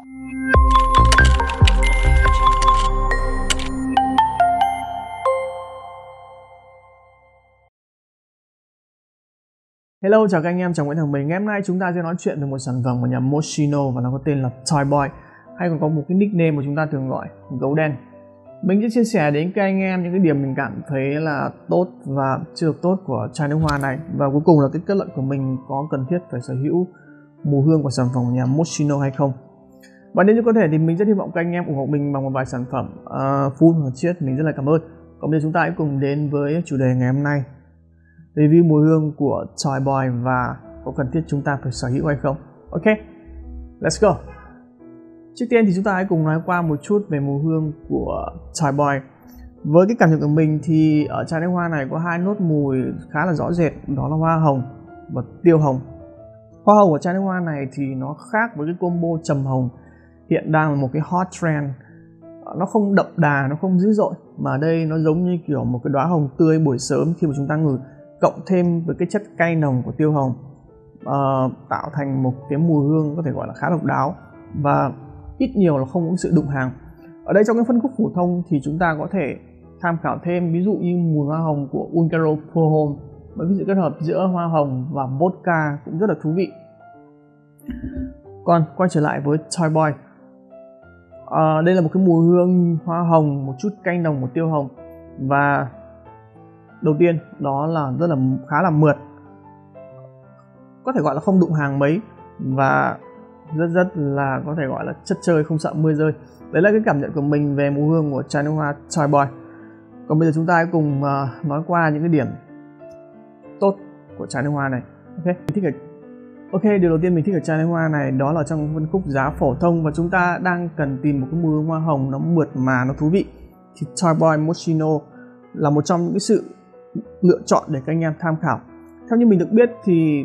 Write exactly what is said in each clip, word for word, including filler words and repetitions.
Hello, chào các anh em, chào Nguyễn Thằng Mình. Ngày hôm nay chúng ta sẽ nói chuyện về một sản phẩm của nhà Moschino và nó có tên là Toy Boy, hay còn có một cái nickname mà chúng ta thường gọi gấu đen. Mình sẽ chia sẻ đến các anh em những cái điểm mình cảm thấy là tốt và chưa được tốt của chai nước hoa này, và cuối cùng là cái kết luận của mình có cần thiết phải sở hữu mùi hương của sản phẩm của nhà Moschino hay không. Và nếu như có thể thì mình rất hy vọng các anh em ủng hộ mình bằng một vài sản phẩm uh, full hoặc chiết. Mình rất là cảm ơn. Còn bây giờ chúng ta hãy cùng đến với chủ đề ngày hôm nay, review mùi hương của Toy Boy và có cần thiết chúng ta phải sở hữu hay không. Ok, let's go. Trước tiên thì chúng ta hãy cùng nói qua một chút về mùi hương của Toy Boy. Với cái cảm nhận của mình thì ở chai nước hoa này có hai nốt mùi khá là rõ rệt, đó là hoa hồng và tiêu hồng. Hoa hồng của chai nước hoa này thì nó khác với cái combo trầm hồng hiện đang là một cái hot trend. Nó không đậm đà, nó không dữ dội, mà ở đây nó giống như kiểu một cái đóa hồng tươi buổi sớm khi mà chúng ta ngửi, cộng thêm với cái chất cay nồng của tiêu hồng, uh, tạo thành một cái mùi hương có thể gọi là khá độc đáo và ít nhiều là không có sự đụng hàng. Ở đây trong cái phân khúc phổ thông thì chúng ta có thể tham khảo thêm, ví dụ như mùi hoa hồng của Ungaro Pearl Home, với cái sự kết hợp giữa hoa hồng và vodka cũng rất là thú vị. Còn quay trở lại với Toy Boy, uh, đây là một cái mùi hương hoa hồng, một chút cay nồng của tiêu hồng, và đầu tiên đó là rất là khá là mượt, có thể gọi là không đụng hàng mấy, và rất rất là có thể gọi là chất chơi không sợ mưa rơi. Đấy là cái cảm nhận của mình về mùi hương của chai nước hoa Toy Boy. Còn bây giờ chúng ta hãy cùng uh, nói qua những cái điểm tốt của chai nước hoa này. Ok, mình thích ở... ok, điều đầu tiên mình thích ở chai nước hoa này đó là trong phân khúc giá phổ thông và chúng ta đang cần tìm một cái mùi hương hoa hồng nó mượt mà nó thú vị, thì Toy Boy Moschino là một trong những cái sự lựa chọn để các anh em tham khảo. Theo như mình được biết thì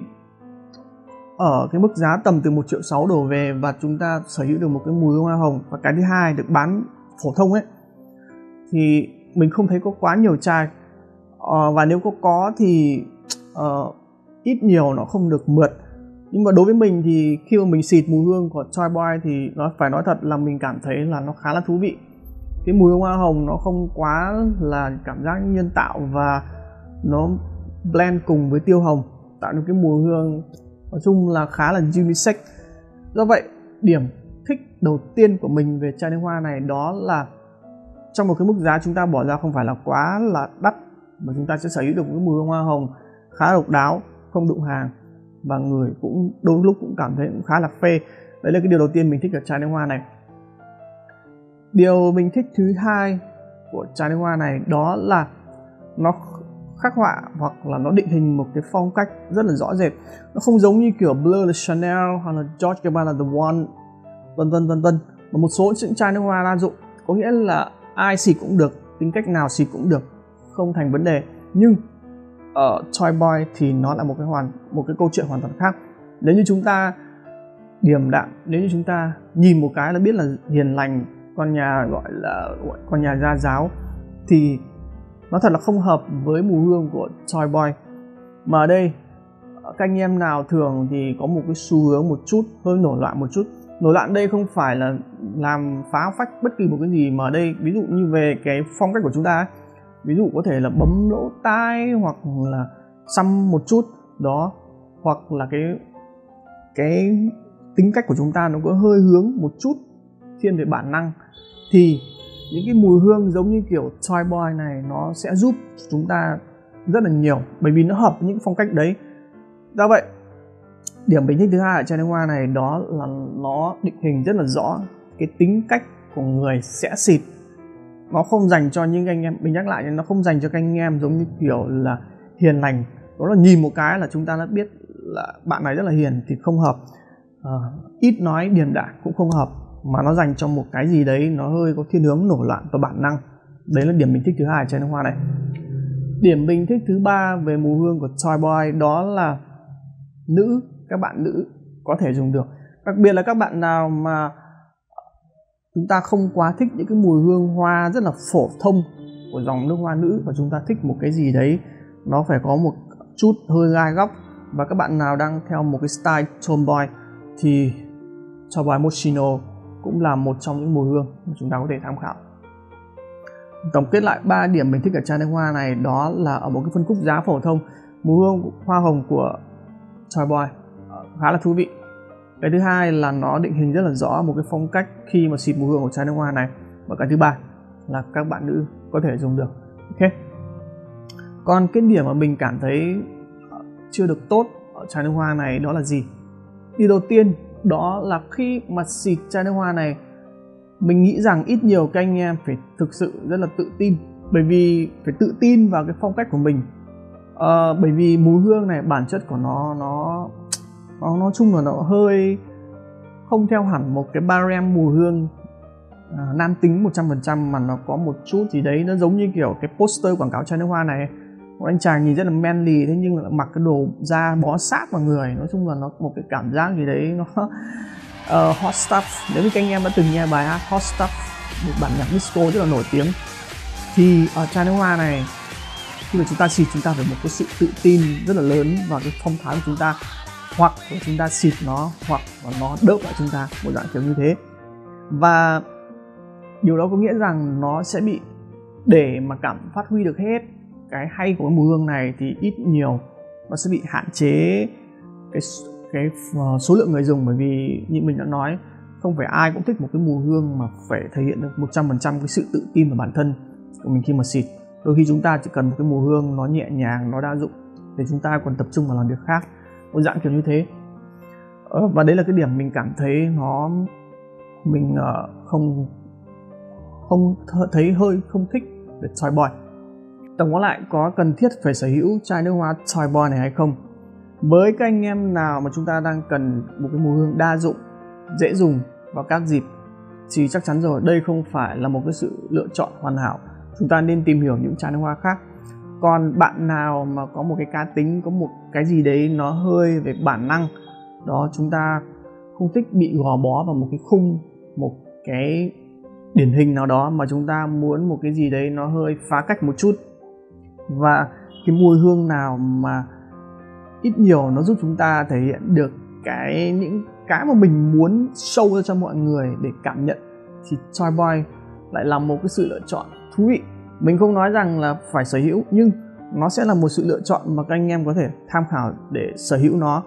ở cái mức giá tầm từ một triệu sáu đổ về và chúng ta sở hữu được một cái mùi hương hoa hồng, và cái thứ hai được bán phổ thông ấy, thì mình không thấy có quá nhiều chai, ờ, và nếu có có thì uh, ít nhiều nó không được mượt. Nhưng mà đối với mình thì khi mà mình xịt mùi hương của Toy Boy thì nó phải nói thật là mình cảm thấy là nó khá là thú vị. Cái mùi hương hoa hồng nó không quá là cảm giác nhân tạo và nó blend cùng với tiêu hồng tạo nên cái mùi hương nói chung là khá là unisex. Do vậy điểm thích đầu tiên của mình về chai nước hoa này đó là trong một cái mức giá chúng ta bỏ ra không phải là quá là đắt, mà chúng ta sẽ sở hữu được một cái mùi hương hoa hồng khá độc đáo, không đụng hàng, và người cũng đôi lúc cũng cảm thấy cũng khá là phê. Đấy là cái điều đầu tiên mình thích ở chai nước hoa này. Điều mình thích thứ hai của chai nước hoa này đó là nó khắc họa hoặc là nó định hình một cái phong cách rất là rõ rệt. Nó không giống như kiểu Bleu de Chanel hoặc là George Gabbana The One, vân vân vân vân, mà một số những chai nước hoa đa dụng, có nghĩa là ai xịt cũng được, tính cách nào xịt cũng được, không thành vấn đề. Nhưng ở Toy Boy thì nó là một cái hoàn một cái câu chuyện hoàn toàn khác. Nếu như chúng ta điềm đạm, nếu như chúng ta nhìn một cái là biết là hiền lành, con nhà gọi là gọi con nhà gia giáo, thì nó thật là không hợp với mùi hương của Toy Boy. Mà ở đây các anh em nào thường thì có một cái xu hướng một chút hơi nổi loạn một chút. Nổi loạn đây không phải là làm phá phách bất kỳ một cái gì, mà ở đây ví dụ như về cái phong cách của chúng ta ấy. Ví dụ có thể là bấm lỗ tai, hoặc là xăm một chút đó, hoặc là cái cái tính cách của chúng ta nó có hơi hướng một chút thiên về bản năng, thì những cái mùi hương giống như kiểu Toy Boy này nó sẽ giúp chúng ta rất là nhiều, bởi vì nó hợp với những phong cách đấy. Do vậy điểm mình thích thứ hai ở chai nước hoa này đó là nó định hình rất là rõ cái tính cách của người sẽ xịt. Nó không dành cho những anh em, mình nhắc lại, nó không dành cho các anh em giống như kiểu là hiền lành, đó là nhìn một cái là chúng ta đã biết là bạn này rất là hiền, thì không hợp. À, ít nói điềm đạm cũng không hợp, mà nó dành cho một cái gì đấy nó hơi có thiên hướng nổi loạn và bản năng. Đấy là điểm mình thích thứ hai chai nước hoa này. Điểm mình thích thứ ba về mùi hương của Toy Boy đó là nữ, các bạn nữ có thể dùng được, đặc biệt là các bạn nào mà chúng ta không quá thích những cái mùi hương hoa rất là phổ thông của dòng nước hoa nữ, và chúng ta thích một cái gì đấy nó phải có một chút hơi gai góc, và các bạn nào đang theo một cái style tomboy thì Toy Boy Moschino cũng là một trong những mùi hương mà chúng ta có thể tham khảo. Tổng kết lại ba điểm mình thích ở chai nước hoa này, đó là ở một cái phân khúc giá phổ thông, mùi hương hoa hồng của Toy Boy khá là thú vị. Cái thứ hai là nó định hình rất là rõ một cái phong cách khi mà xịt mùi hương của chai nước hoa này. Và cái thứ ba là các bạn nữ có thể dùng được. Ok. Còn cái điểm mà mình cảm thấy chưa được tốt ở chai nước hoa này đó là gì? Điều đầu tiên đó là khi mà xịt chai nước hoa này, mình nghĩ rằng ít nhiều các anh em phải thực sự rất là tự tin, bởi vì phải tự tin vào cái phong cách của mình. À, bởi vì mùi hương này bản chất của nó nó nó nói chung là nó hơi không theo hẳn một cái barem mùi hương à, nam tính một trăm phần trăm, mà nó có một chút gì đấy nó giống như kiểu cái poster quảng cáo chai nước hoa này. Một anh chàng nhìn rất là manly, thế nhưng lại mặc cái đồ da bó sát vào người, nói chung là nó một cái cảm giác gì đấy nó uh, hot stuff. Nếu như các anh em đã từng nghe bài hát Hot Stuff, một bản nhạc disco rất là nổi tiếng, thì ở chai nước hoa này khi mà chúng ta xịt, chúng ta phải một cái sự tự tin rất là lớn vào cái phong thái của chúng ta, hoặc là chúng ta xịt nó hoặc là nó đớp lại chúng ta, một dạng kiểu như thế. Và điều đó có nghĩa rằng nó sẽ bị, để mà cảm phát huy được hết cái hay của cái mùi hương này thì ít nhiều nó sẽ bị hạn chế cái cái số lượng người dùng, bởi vì như mình đã nói, không phải ai cũng thích một cái mùi hương mà phải thể hiện được một trăm phần trăm cái sự tự tin vào bản thân của mình khi mà xịt. Đôi khi chúng ta chỉ cần một cái mùi hương nó nhẹ nhàng, nó đa dụng để chúng ta còn tập trung vào làm việc khác, một dạng kiểu như thế. ờ, và đấy là cái điểm mình cảm thấy nó mình uh, không không thấy hơi không thích về Toy Boy. Tổng quát lại, có cần thiết phải sở hữu chai nước hoa Toy Boy này hay không? Với các anh em nào mà chúng ta đang cần một cái mùi hương đa dụng, dễ dùng vào các dịp, thì chắc chắn rồi, đây không phải là một cái sự lựa chọn hoàn hảo. Chúng ta nên tìm hiểu những chai nước hoa khác. Còn bạn nào mà có một cái cá tính, có một cái gì đấy nó hơi về bản năng, đó, chúng ta không thích bị gò bó vào một cái khung, một cái điển hình nào đó, mà chúng ta muốn một cái gì đấy nó hơi phá cách một chút. Và cái mùi hương nào mà ít nhiều nó giúp chúng ta thể hiện được cái những cái mà mình muốn show ra cho mọi người để cảm nhận, thì Toy Boy lại là một cái sự lựa chọn thú vị. Mình không nói rằng là phải sở hữu, nhưng nó sẽ là một sự lựa chọn mà các anh em có thể tham khảo để sở hữu nó.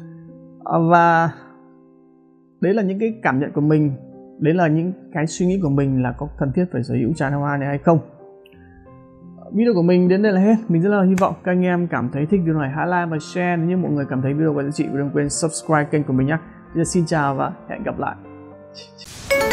Và đấy là những cái cảm nhận của mình, đấy là những cái suy nghĩ của mình là có cần thiết phải sở hữu chai nước hoa này hay không. Video của mình đến đây là hết. Mình rất là hy vọng các anh em cảm thấy thích video này, hãy like và share. Nếu như mọi người cảm thấy video có giá trị, đừng quên subscribe kênh của mình nhé. Bây giờ xin chào và hẹn gặp lại.